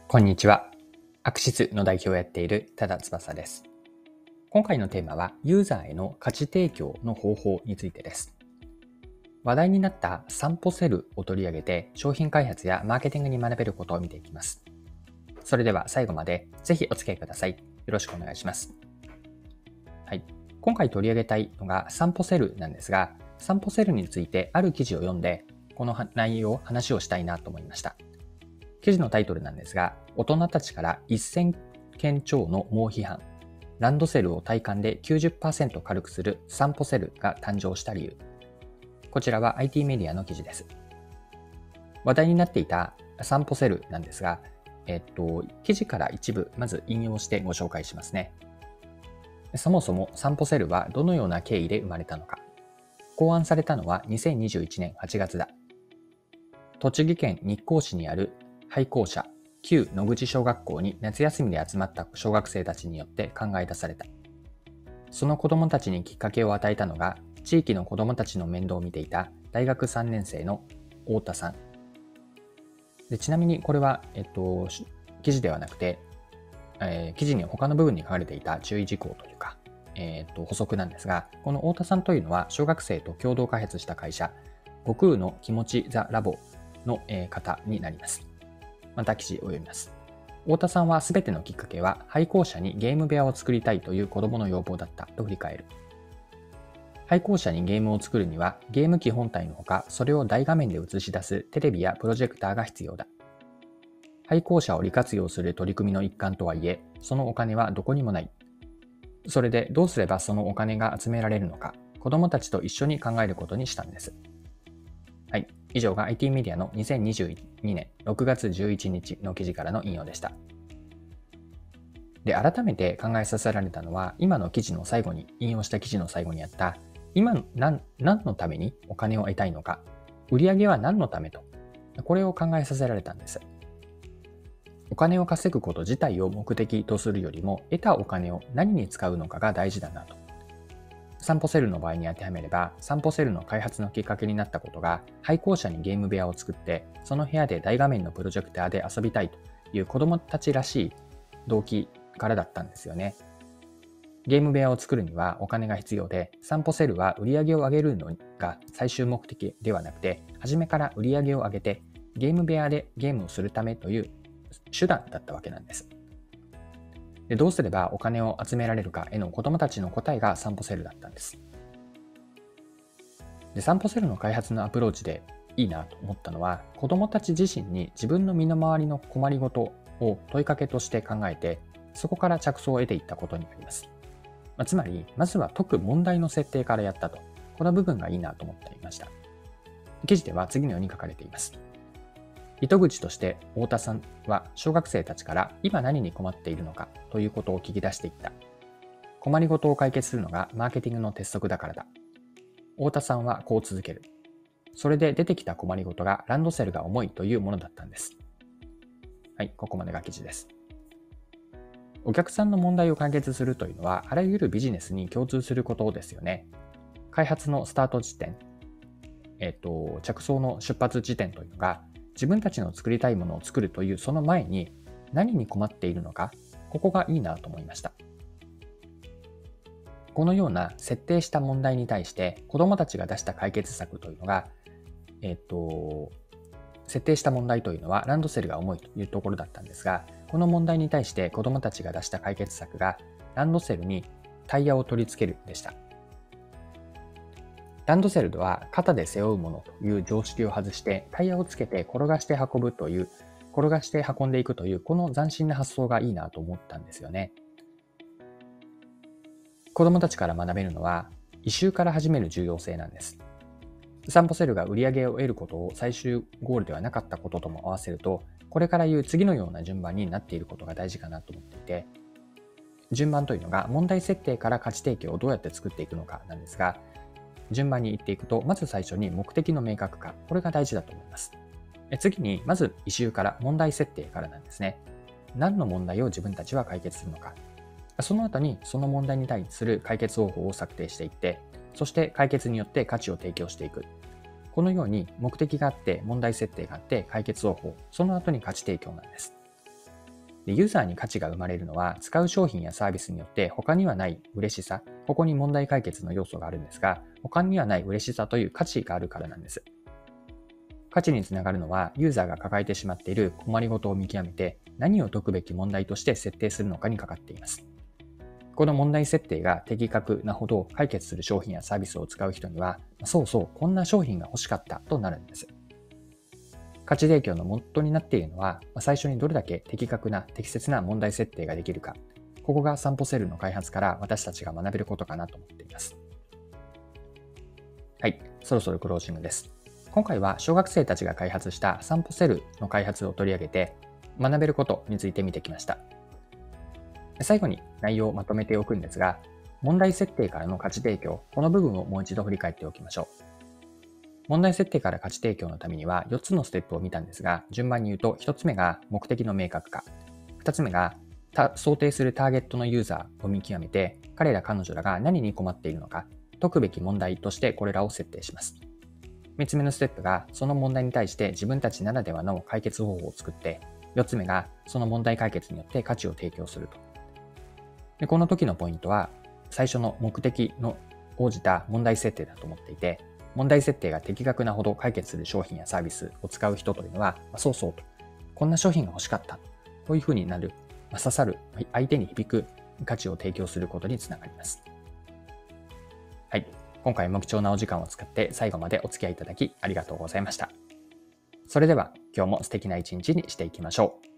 こんにちは。アクシスの代表をやっている多田翼です。今回のテーマはユーザーへの価値提供の方法についてです。話題になった散歩セルを取り上げて商品開発やマーケティングに学べることを見ていきます。それでは最後までぜひお付き合いください。よろしくお願いします。はい。今回取り上げたいのが散歩セルなんですが、散歩セルについてある記事を読んでこの話をしたいなと思いました。記事のタイトルなんですが、大人たちから1000件超の猛批判。ランドセルを体感で 90% 軽くする散歩セルが誕生した理由。こちらは IT メディアの記事です。話題になっていた散歩セルなんですが、記事から一部まず引用してご紹介しますね。そもそも散歩セルはどのような経緯で生まれたのか。考案されたのは2021年8月だ。栃木県日光市にある廃校舎、旧野口小学校に夏休みで集まった小学生たちによって考え出された。その子供たちにきっかけを与えたのが、地域の子供たちの面倒を見ていた大学3年生の太田さん。でちなみにこれは、記事ではなくて、記事に他の部分に書かれていた注意事項というか、補足なんですが、この太田さんというのは小学生と共同開発した会社、悟空の気持ちザラボの方になります。また記事を読みます。太田さんは全てのきっかけは廃校舎にゲーム部屋を作りたいという子供の要望だったと振り返る。廃校舎にゲームを作るにはゲーム機本体のほかそれを大画面で映し出すテレビやプロジェクターが必要だ。廃校舎を利活用する取り組みの一環とはいえ、そのお金はどこにもない。それでどうすればそのお金が集められるのか、子供たちと一緒に考えることにしたんです。はい。以上が IT メディアの2022年6月11日の記事からの引用でした。で、改めて考えさせられたのは、今の記事の最後に、引用した記事の最後にあった、今何のためにお金を得たいのか、売上は何のためと、これを考えさせられたんです。お金を稼ぐこと自体を目的とするよりも、得たお金を何に使うのかが大事だなと。散歩セルの場合に当てはめれば、散歩セルの開発のきっかけになったことが、廃校舎にゲーム部屋を作って、その部屋で大画面のプロジェクターで遊びたいという子供たちらしい動機からだったんですよね。ゲーム部屋を作るにはお金が必要で、散歩セルは売り上げを上げるのが最終目的ではなくて、初めから売り上げを上げて、ゲーム部屋でゲームをするためという手段だったわけなんです。でどうすればお金を集められるかへの子供たちの答えが散歩セルだったんです。で散歩セルの開発のアプローチでいいなと思ったのは、子供たち自身に自分の身の回りの困りごとを問いかけとして考えて、そこから着想を得ていったことになります。つまり、まずは解く問題の設定からやったと。この部分がいいなと思っていました。記事では次のように書かれています。糸口として太田さんは小学生たちから今何に困っているのかということを聞き出していった。困りごとを解決するのがマーケティングの鉄則だからだ。太田さんはこう続ける。それで出てきた困りごとがランドセルが重いというものだったんです。はい、ここまでが記事です。お客さんの問題を解決するというのはあらゆるビジネスに共通することですよね。開発のスタート地点、着想の出発地点というのが自分たちの作りたいものを作るというその前に何に困っているのか、ここがいいなと思いました。このような設定した問題に対して子どもたちが出した解決策というのが、設定した問題というのはランドセルが重いというところだったんですが、この問題に対して子どもたちが出した解決策がランドセルにタイヤを取り付けるでした。ランドセルでは肩で背負うものという常識を外してタイヤをつけて転がして運んでいくというこの斬新な発想がいいなと思ったんですよね。子どもたちから学べるのは異臭から始める重要性なんです。散歩セルが売り上げを得ることを最終ゴールではなかったこととも合わせると、これから言う次のような順番になっていることが大事かなと思っていて、順番というのが問題設定から価値提供をどうやって作っていくのかなんですが、順番に言っていくと、まず最初に目的の明確化、これが大事だと思います。次に、まずイシューから問題設定からなんですね。何の問題を自分たちは解決するのか。その後にその問題に対する解決方法を策定していって、そして解決によって価値を提供していく。このように目的があって、問題設定があって、解決方法、その後に価値提供なんです。 で、ユーザーに価値が生まれるのは、使う商品やサービスによって他にはない嬉しさ、ここに問題解決の要素があるんですが、他にはない嬉しさという価値があるからなんです。価値につながるのは、ユーザーが抱えてしまっている困りごとを見極めて、何を解くべき問題として設定するのかにかかっています。この問題設定が的確なほど解決する商品やサービスを使う人には、そうそう、こんな商品が欲しかったとなるんです。価値提供の元になっているのは、最初にどれだけ的確な適切な問題設定ができるか、ここが散歩セルの開発から私たちが学べることかなと思っています。はい、そろそろクロージングです。今回は小学生たちが開発した散歩セルの開発を取り上げて、学べることについて見てきました。最後に内容をまとめておくんですが、問題設定からの価値提供、この部分をもう一度振り返っておきましょう。問題設定から価値提供のためには4つのステップを見たんですが、順番に言うと1つ目が目的の明確化、2つ目が想定するターゲットのユーザーを見極めて、彼ら彼女らが何に困っているのか、解くべき問題としてこれらを設定します。3つ目のステップがその問題に対して自分たちならではの解決方法を作って、4つ目がその問題解決によって価値を提供すると。で、この時のポイントは最初の目的の応じた問題設定だと思っていて、問題設定が的確なほど解決する商品やサービスを使う人というのは、そうそうと、こんな商品が欲しかった、こういうふうになる、刺さる、相手に響く価値を提供することにつながります。はい、今回も貴重なお時間を使って最後までお付き合いいただきありがとうございました。それでは今日も素敵な一日にしていきましょう。